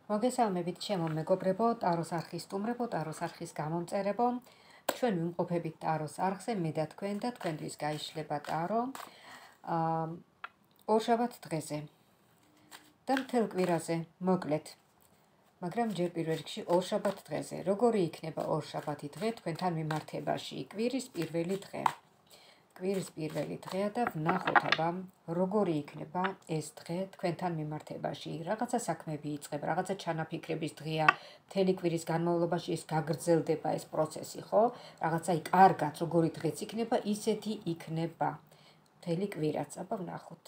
მოგესალმებით ჩემო მეგობრებო, ტაროს არხის სტუმრებო, ტაროს არხის გამომწერებო. ჩვენ ვიმყოფებით ტაროს არხზე, მე და თქვენთვის გაიშლება ტარო ორშაბათ დღეზე და მთელ კვირაზე მოკლედ. მაგრამ ჯერ პირველ რიგში ორშაბათ დღეზე. როგორი იქნება ორშაბათი დღე თქვენთან მიმართებაში? კვირის პირველი დღე. კვირის პირველი დღეა და ვნახოთ აბა როგორი იქნება ეს დღე თქვენთან მიმართებაში. რაღაცა საქმეები იწყება, რაღაცა ჩანაფიქრების დღეა. მთელი კვირის განმავლობაში ეს გაგრძელდება ეს პროცესი, ხო? რაღაცა კარგად როგორი დღეც იქნება, ისეთი იქნება. მთელი კვირაც, აბა ვნახოთ.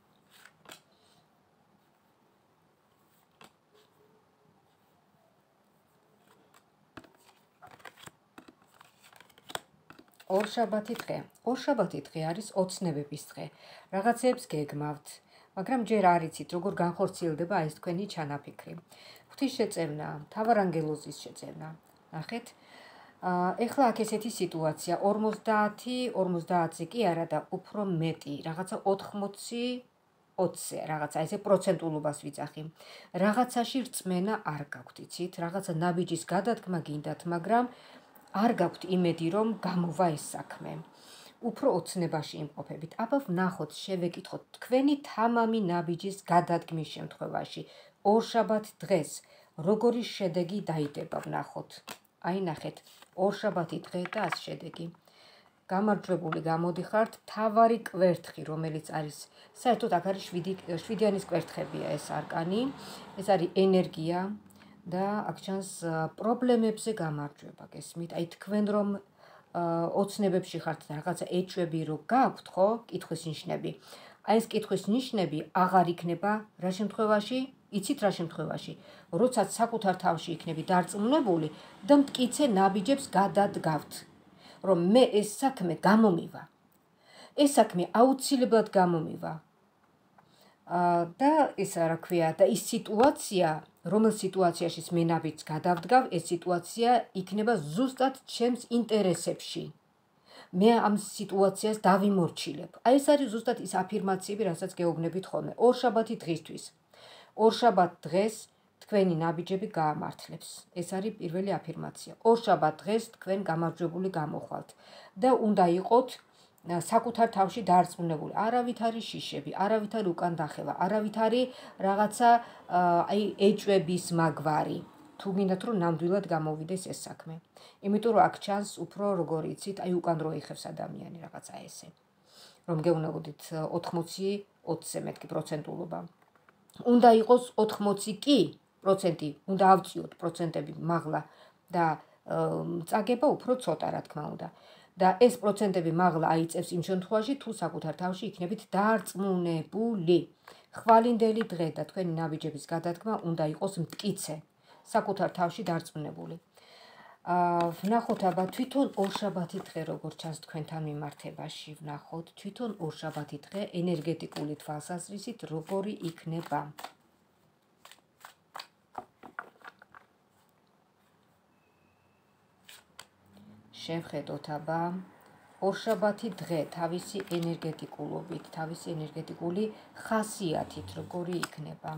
ორშაბათი დღე. ორშაბათი დღე არის ოცნებების დღე. რაღაცებს გეგმავთ, მაგრამ ჯერ არ იცით როგორ განხორციელდება ეს თქვენი ჩანაფიქრი. ღვთისშეწევნა, მთავარანგელოზის შეწევნა. ნახეთ. ეხლა აქ ესეთი სიტუაცია 50-ზე კი არა და უფრო მეტი, რაღაცა 80-20-ზე, რაღაცა ესე პროცენტულობას ვიძახი. რაღაცაში რწმენა არ გაქვთ, იცით? რაღაცა ნაბიჯის გადადგმა გინდათ, მაგრამ არ გაქვთ იმედი, რომ გამოვა ეს საქმე. უფრო ოცნებაში იმყოფებით. აბა ვნახოთ, შევეკითხოთ თქვენი თამამი ნაბიჯის გადადგმის შემთხვევაში ორშაბათ დღეს როგორი შედეგი დაიდება, ვნახოთ. აი ნახეთ, ორშაბათი დღე და ას შედეგი. გამარჯვებული გამოდიხართ, თავარი კვერთხი, რომელიც არის საერთოდ აქ არის 7-იანის კვერთხებია ეს არკანი, ეს არის ენერგია და აქ ჩანს პრობლემებზე გამარჯვება, გესმით? აი თქვენ რომ ოცნებებში ხართ და რაღაცა ეჭვები რო გაქვთ, ხო? კითხვის ნიშნები. აი ეს კითხვის ნიშნები აღარ იქნება რა შემთხვევაში? იცით რა შემთხვევაში? როდესაც საკუთარ თავში იქნები დარწმუნებული და მტკიცე ნაბიჯებს გადადგავთ, რომ მე ეს საქმე გამომივა. ეს საქმე აუცილებლად გამომივა. და ეს რა ქვია, და ის სიტუაცია, რომელ სიტუაციაში მე ნაბიჯს გადავდგავ, ეს სიტუაცია იქნება ზუსტად ჩემს ინტერესებში. მე ამ სიტუაციას დავიმორჩილებ. აი ეს არის ზუსტად ის აფირმაციები, რასაც გეუბნებით ხოლმე. ორშაბათი დღისთვის. ორშაბათ დღეს თქვენი ნაბიჯები გაამართლებს. ეს არის პირველი აფირმაცია. ორშაბათ დღეს თქვენ გამარჯვებული გამოხვალთ და უნდა იყოთ საკუთარ თავში დარწმუნებული. არავით არის შიშები, არავით არის უკან დახევა, არავით არის რაღაცა აი ეჭვების მაგვარი. თუ გინდათ რომ ნამდვილად გამოვიდეს ეს საქმე. იმიტომ რომ აქ ჩანს უფრო როგორი იცით, აი უკან რო იხევს ადამიანი რაღაცა ესე. რომ გეუბნებოდით 80-20-ზე მეთქი პროცენტულობა. უნდა იყოს 80 კი პროცენტი, უნდა ავწიოთ პროცენტები მაღლა და წაგება უფრო ცოტა, რა თქმა უნდა. და ეს პროცენტები მაღლა აიწევს იმ შემთხვევაში, თუ საკუთარ თავში იქნებით დარწმუნებული. ხვალინდელი დღე და თქვენი ნაბიჯების გადადგმა უნდა იყოს მტკიცე, საკუთარ თავში დარწმუნებული. ვნახოთ აბა თვითონ ორშაბათი დღე როგორ ჩანს თქვენთან მიმართებაში, ვნახოთ თვითონ ორშაბათი დღე ენერგეტიკული თვალსაზრისით როგორი იქნება. შევხედოთ აბა ორშაბათი დღე თავისი ენერგეტიკულობით, თავისი ენერგეტიკული ხასიათით როგორი იქნება.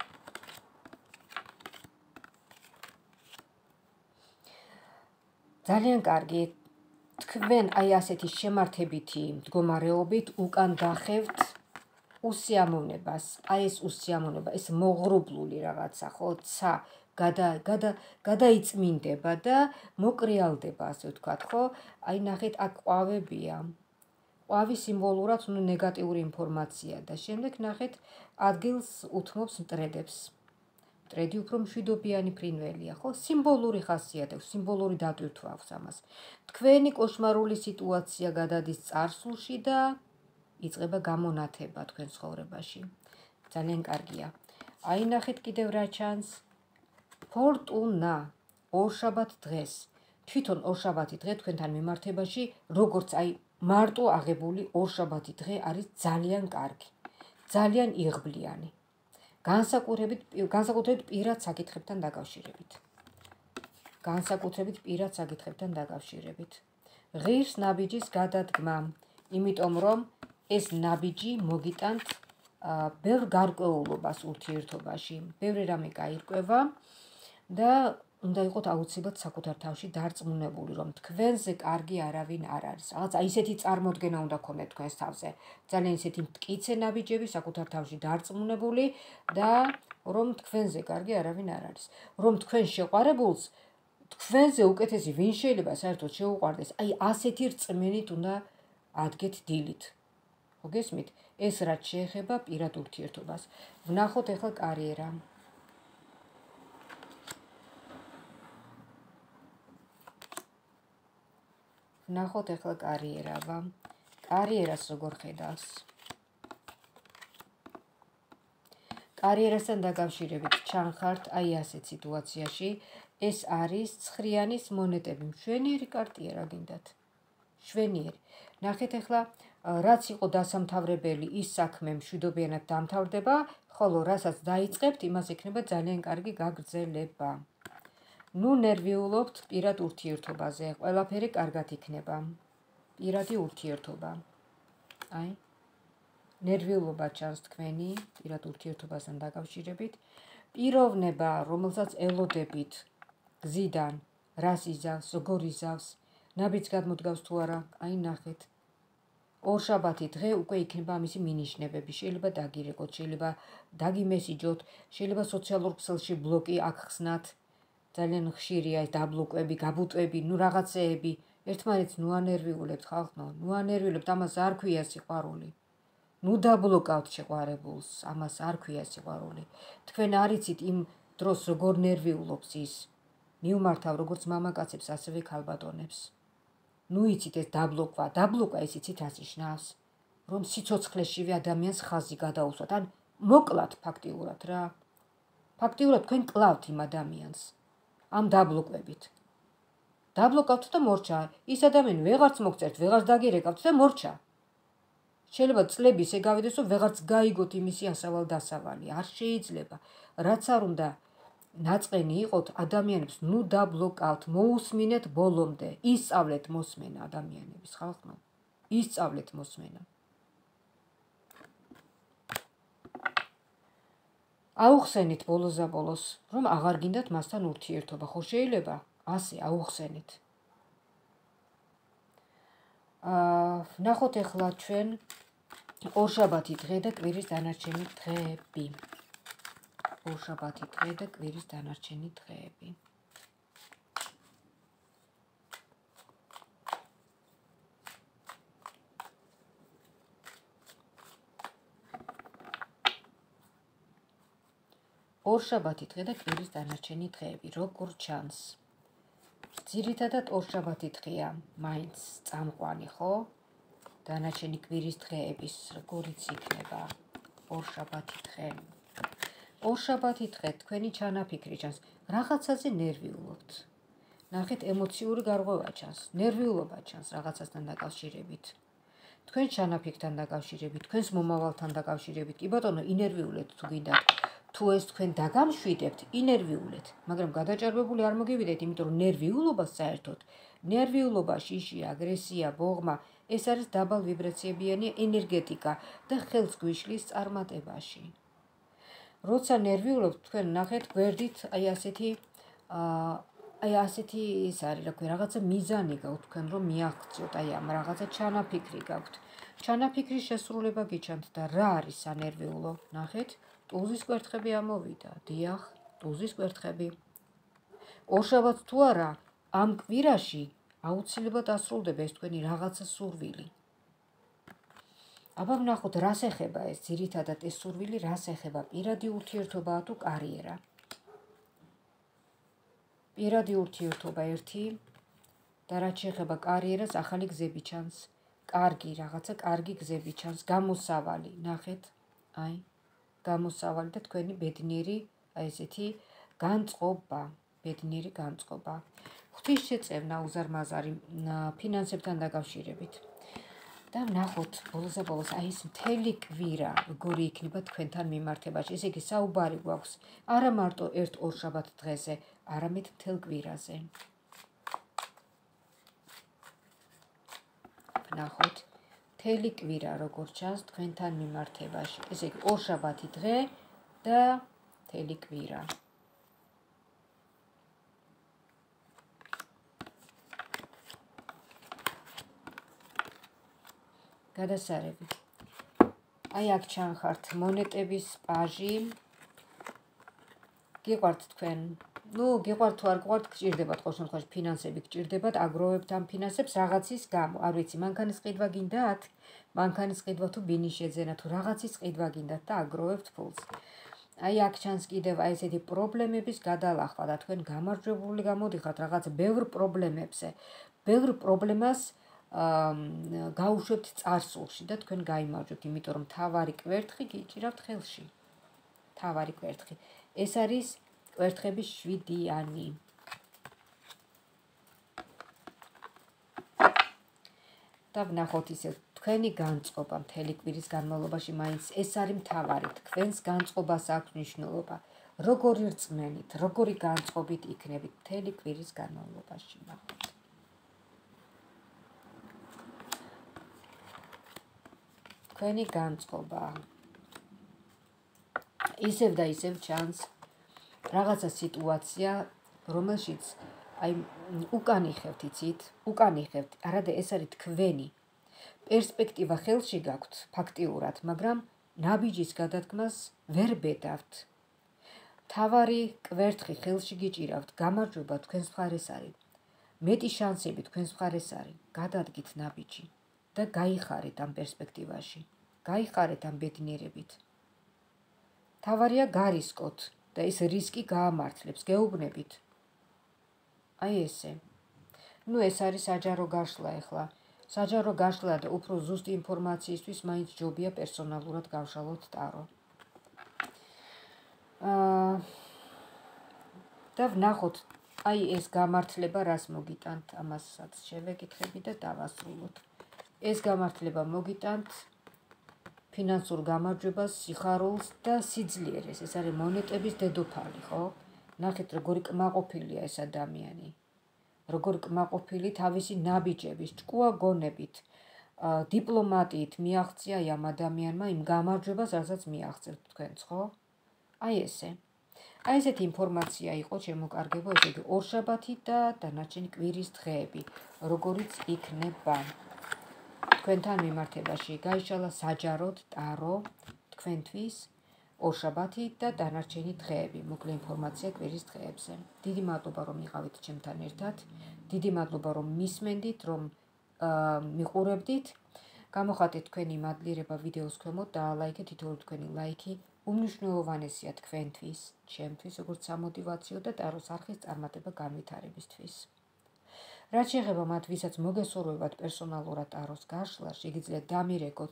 ძალიან კარგი. თქვენ აი ასეთი შემართებითი მდგომარეობით უკან დახევთ უსიამოვნებას. აი ეს უსიამოვნება, ეს მოღრუბლული რაღაცა, ხო, ცა გადაიწმინდება და მოკრიალდება, ასე ვთქვათ, ხო? აი ნახეთ, აქ ყვავებია. ყვავი სიმბოლურად ნეგატიური ინფორმაცია და შემდეგ ნახეთ, ადგილს უთმობს მტრედებს. მტრედი უფრო მშვიდობიანი ფრინველია, ხო? სიმბოლური ხასიათი, სიმბოლური დატვირთვა აქვს ამას. თქვენი კოშმარული სიტუაცია გადადის წარსულში და იწყება გამონათება თქვენ ცხოვრებაში. ძალიან კარგია. აი ნახეთ კიდევ რა ჩანს. ფორტუნა ორშაბათ დღეს. თვითონ ორშაბათი დღე თქვენთან მიმართებაში, როგორც აი მარტო აღებული ორშაბათი დღე არის ძალიან კარგი. ძალიან იღბლიანი. განსაკუთრებით პირად საკითხებთან დაკავშირებით. ღირს ნაბიჯის გადადგმა, იმიტომ რომ ეს ნაბიჯი მოგიტანთ ბევრ გარკვეულობას ურთიერთობაში, ბევრი რამე გაირკვევა და უნდა იყოთ აუცილებლად საკუთარ თავში დარწმუნებული, რომ თქვენზე კარგი არავინ არ არის. რაღაცა ისეთი წარმოდგენა უნდა გქონდეთ თქვენს თავზე. ძალიან ისეთი მტკიცე ნაბიჯები, საკუთარ თავში დარწმუნებული და რომ თქვენზე კარგი არავინ არ არის. რომ თქვენ შეყვარებულს თქვენზე უკეთესი ვინ შეიძლება საერთოდ შეუყვარდეს, აი ასეთი რწმენით უნდა ადგეთ დილით. მოგესმით? ეს რაც შეეხება პირად ურთიერთობას. ვნახოთ ახლა კარიერა. ვნახოთ ახლა კარიერა. კარიერას როგორ ხედავს? კარიერასთან დაკავშირებით ჩანხართ აი ასეთ სიტუაციაში. ეს არის ცხრიანის მონეტები. მშვენიერი კარტია რა გინდათ? მშვენიერი. ნახეთ ახლა რაც იყო დასამთავრებელი, ის საქმე მშვიდობიანად დამთავრდება, ხოლო რასაც დაიწყებთ, იმას ექნება ძალიან კარგი გაგრძელება. ნუ ნერვიულობთ პირად ურთიერთობაზე, ყველაფერი კარგად იქნება. პირადი ურთიერთობა. აი, ნერვიულობა ჩანს თქვენი პირად ურთიერთობასთან დაკავშირებით. პიროვნება, რომელსაც ელოდებით გზიდან, რას იზავს, როგორ იზავს, ნაბიჯს გადმოდგავს თუ არა, აი ნახეთ. ორშაბათი დღე უკვე იქნება ამისი მინიშნებები. შეიძლება დაგირეკოთ, შეიძლება დაგიმესიჯოთ, შეიძლება სოციალურ ქსელში ბლოკი აღხსნათ. ძალიან ხშირია ეს დაბლოკები, გაბუტები, ნუ რაღაცეები. ერთმანეთს ნუ ანერვიულებთ ხალხო, ნუ ანერვიულებთ, ამას არ ქვია სიყვარული. ნუ დაბლოკავთ შეყვარებულს, ამას არ ქვია სიყვარული. თქვენ არიცით იმ დროს როგორ ნერვიულობს ის. მიუმართავ როგორც მამაკაცებს, ასევე ქალბატონებს. ნუ იცით ეს დაბლოკვა ეს იცით რას ნიშნავს? რომ სიცოცხლეშივე ადამიანს ხაზი გადაუსვათ, ან მოკლათ ფაქტიურად რა. ფაქტიურად თქვენ კლავთ იმ ადამიანს. ამ დაბლოკვებით. დაბლოკავთ და მორჩა. ის ადამიანი ვეღარც მოგწერთ, ვეღარც დაგირეკავთ და მორჩა. შეიძლება წლები ისე გავიდეს, რომ ვეღარც გაიგოთ იმისი ასავალ-დასავალი. არ შეიძლება. რაც არ უნდა ნაწყენი იყოთ, ადამიანებს ნუ დაბლოკავთ, მოусმინეთ ბოლომდე. ისწავლეთ მოსმენა ადამიანების, ხალხო. ისწავლეთ მოსმენა. აუხსენით ბოლოს, რომ აღარ გინდათ მასთან ურთიერთობა. ხო შეიძლება? ასე აუხსენით. ვნახოთ ახლა ჩვენ ორშაბათი დღე და კვირის დანარჩენი დღეები. ორშაბათი დღე და კვირის დანარჩენი დღეები. ორშაბათი დღე და კვირის დანარჩენი დღეები. როგორ ჩანს? ძირითადად ორშაბათი დღეა, მაინც წამყვანი, ხო? დანარჩენი კვირის დღეების როგორიც იქნება ორშაბათი დღე. ორშაბათი დღე თქვენი ჩანაფიქრი ჩანს, რაღაცაზე ნერვიულობთ. ნახეთ, ემოციური გარღვევა ჩანს, ნერვიულობა ჩანს რაღაცასთან დაკავშირებით. თქვენ ჩანაფიქრთან დაკავშირებით, თქვენს მომავალთან დაკავშირებით. კი ბატონო, ინერვიულეთ თუ გინდათ. თუ ეს თქვენ დაგამშვიდებთ, ინერვიულეთ, მაგრამ გადაჭარბებული არ მოგივიდეთ, იმიტომ რომ ნერვიულობა საერთოდ, ნერვიულობა, შიში, აგრესია, ბოღმა, ეს არის დაბალ ვიბრაციებიანი ენერგეტიკა და ხელს გვიშლის წარმატებაში. როცა ნერვიულობთ, თქვენ ნახეთ გვერდით აი ასეთი ის არის, რა ქვია, რაღაცა მიზანი გაქვთ თქვენ რომ მიაღწიოთ, აი ამ რაღაცა ჩანაფიქრი გაქვთ. ჩანაფიქრის შესრულება გიჩანთ და რა არის სანერვიულო? ნახეთ, ტუზის კვერთხები ამოვიდა, დიახ, ტუზის კვერთხები. ორშაბათს თუ არა, ამ კვირაში აუცილებლად ასრულდება ეს თქვენი რაღაცა სურვილი. აბა ვნახოთ, რას ეხება ეს ძირითადად ეს სურვილი, რას ეხება, პირადი ურთიერთობაა თუ კარიერა. პირადი ურთიერთობა ერთი და რაც შეეხება კარიერას, ახალი გზები ჩანს, კარგი გზები ჩანს, გამოსავალი, ნახეთ, აი, გამოსავალი და თქვენი ბედნიერი, აი ესეთი განწყობა, ბედნიერი განწყობა. ღვთისშეწევნა უზარმაზარი ფინანსებთან დაკავშირებით. და ვნახოთ ბოლოს აი ეს მთელი კვირა როგორი იქნება თქვენთან მიმართებაში. ესე იგი საუბარი გვაქვს არა მარტო ერთ ორშაბათ დღეზე, არამედ მთელ კვირაზე. ვნახოთ მთელი კვირა როგორც ჩანს თქვენთან მიმართებაში. ესე იგი ორშაბათი დღე და მთელი კვირა. გადასარევი. აი აქ ჩანხართ მონეტების პაჟი. გიყვართ თქვენ. გიყვართ თუ არ გიყვართ, გჭირდებათ ყოველ შემთხვევაში ფინანსები გჭირდებათ, აგროვებთ ამ ფინანსებს რაღაცის გამო. არ ვიცი, მანქანის ყიდვა გინდათ? მანქანის ყიდვა თუ ბინის შეძენა თუ რაღაცის ყიდვა გინდათ და აგროვებთ ფულს. აი აქ ჩანს კიდევ აი ესეთი პრობლემების გადალახვა და თქვენ გამარჯვებული გამოდიხართ რაღაც ბევრ პრობლემებზე. ბევრ პრობლემას გაუშვებთ წარსულში და თქვენ გაიმარჯვებთ, იმიტომ რომ თავარი კვერთხი გიჭირავთ ხელში. თავარი კვერთხი. ეს არის კვერთხების 7-იანი. და ვნახოთ ისე თქვენი განწყობა მთელი კვირის განმავლობაში მაინც ეს არის მთავარი. თქვენს განწყობას აქვს მნიშვნელობა. როგორი რწმენით, როგორი განწყობით იქნებით მთელი კვირის განმავლობაში. თქვენი განწყობა. ისევ და ისევ ჩანს რაღაცა სიტუაცია, რომელშიც აი უკან იხევთ, იცით? უკან იხევთ. არადა ეს არის თქვენი პერსპექტივა ხელში გაქვთ ფაქტიურად, მაგრამ ნაბიჯის გადადგმას ვერ ბედავთ. თავარი კვერთხი ხელში გიჭირავთ, გამარჯვება თქვენს მხარეს არის. მეტი შანსები თქვენს მხარეს არის. გადადგით ნაბიჯი და გაიხარეთ ამ პერსპექტივაში. გაიხარეთ ამ ბედნიერებით. თავარია გარისკოთ და ეს რისკი გაამართლებს, გეუბნებით. აი ესე. ეს არის საჯარო გაშლა ახლა. საჯარო გაშლა და უფრო ზუსტი ინფორმაციისთვის მაინც ჯობია პერსონალურად გავშალოთ ტარო. და ვნახოთ, აი ეს გამართლება რას მოგიტანთ, ამასაც შევეკითხები და დავასრულოთ. ეს გამართლება მოგიტანთ ფინანსურ გამარჯვებას, სიხარულს და სიძლიერეს. ეს არის მონეტების დედოფალი, ხო? ნახეთ, როგორი კმაყოფილია ეს ადამიანი. როგორი კმაყოფილი თავისი ნაბიჯების, ჭკუა გონებით, დიპლომატიით მიაღწია ამ ადამიანმა იმ გამარჯვებას, რასაც მიაღწევთ თქვენც, ხო? აი ესე. აი ესეთი ინფორმაცია იყო შემოკარგებო, ესე იგი ორშაბათი და დანარჩენი კვირის დღეები, როგორიც იქნება. თქვენთან მიმართებაში გაიშალა საჯაროდ ტარო თქვენთვის ორშაბათი და დანარჩენი დღეები. მოკლე ინფორმაცია კვირის დღეებზე. დიდი მადლობა რომ იყავით ჩემთან ერთად. დიდი მადლობა რომ მისმენდით, რომ მიყურებდით. გამოხატეთ თქვენი მადლიერება ვიდეოს ქვემოთ და ლაიქეთ, თითოეული თქვენი ლაიქი უმნიშვნელოვანესია თქვენთვის, ჩემთვის, როგორც სამოტივაციო და ტაროს არხის წარმატება განვითარებისთვის. რაც შეეხება მათ, ვისაც მოგესურვებათ პერსონალურად ტაროს გაშლა, შეგიძლიათ დამირეკოთ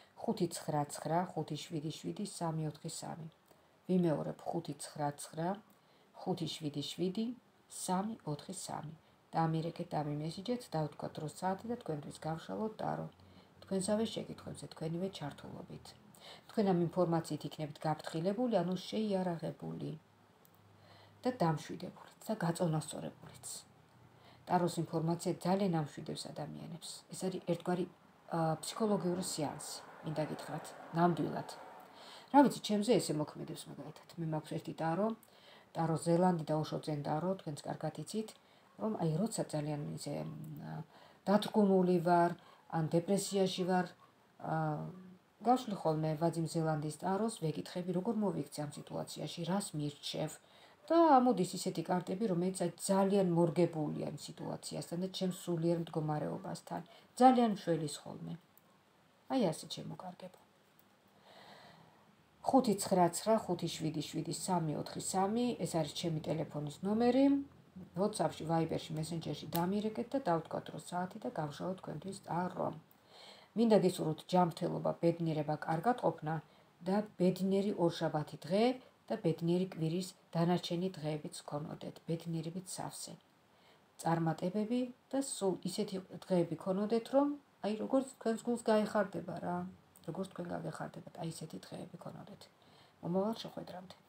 599 577 343. ვიმეორებ 599 577 343. დამირეკეთ, დამიმესიჯეთ, დავთქვათ რო საათი და თქვენთვის გავშალოთ ტარო. თქვენსავე შეკითხვებზე თქვენივე ჩართულობით. თქვენ ამ ინფორმაციით იქნებით გაფრთხილებული, ანუ შეიარაღებული და დამშვიდებულიც და გაწონასწორებულიც. ტაროს ინფორმაცია ძალიან ამშვიდებს ადამიანებს. ეს არის ერთგვარი ფსიქოლოგიური სეანსი, მინდა გითხრათ, ნამდვილად. რა ვიცი, ჩემზე ესე მოქმედებს მაგალითად. მე მაქვს ერთი ტარო ზელანდი და ოშოძენ ტარო, თქვენც კარგად იცით, რომ აი როცა ძალიან ისე დათრგუნული ვარ, ან დეპრესიაში ვარ, გავშლი ხოლმე ვაძიმ ზელანდის ტაროს, ვეკითხები, როგორ მოვიქცე ამ სიტუაციაში, რას მირჩევ. და ამოდის ისეთი კარტები, რომელიც ძალიან მორგებულია იმ სიტუაციასთან და ჩემს სულიერ მდგომარეობასთან. ძალიან მშველის ხოლმე. აი ასე შემოკარგებო. 599 577 343, ეს არის ჩემი ტელეფონის ნომერი. WhatsApp-ში, Viber-ში, Messenger-ში დამირეკეთ და დავთქვათ რო საათი და გავშალოთ თქვენთვის ტარო. მინდა გისურვოთ ჯანმრთელობა, ბედნიერება, კარგად ყოფნა და ბედნიერი ორშაბათი დღე და ბედნიერი კვირის დანარჩენი დღეებიც გქონოდეთ, ბედნიერებით სავსე. წარმატებები და სულ ისეთი დღეები გქონოდეთ, რომ აი როგორც თქვენს გულს გაეხარდება რა, როგორც თქვენ გაგეხარდებათ, აი ესეთი დღეები გქონოდეთ. მომავალ შეხვედრამდე.